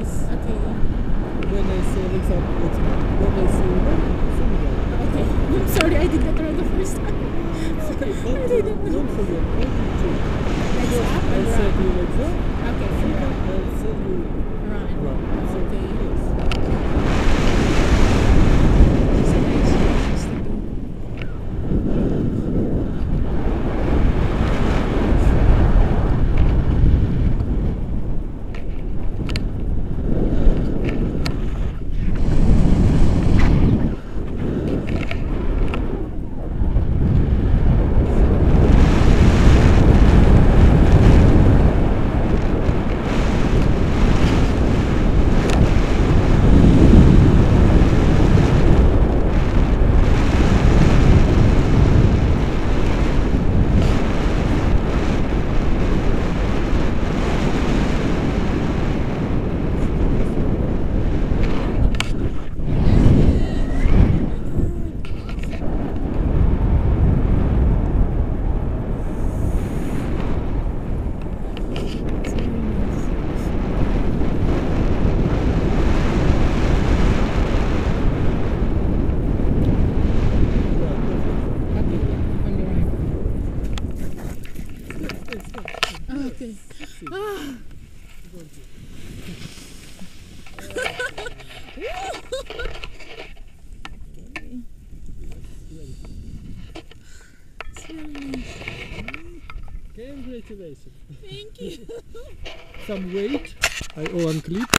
face. Okay. When I say, for example, when I say one, finger. Okay. I'm sorry, I did that wrong the first time. It's okay, but I didn't know. don't forget, only two. Legs up I and said run. you like that, Okay, finger, run. and said you Run. run. So, Okay. yes. It's nice. Okay. Ah. Congratulations. Thank you. Some weight. I owe on clip.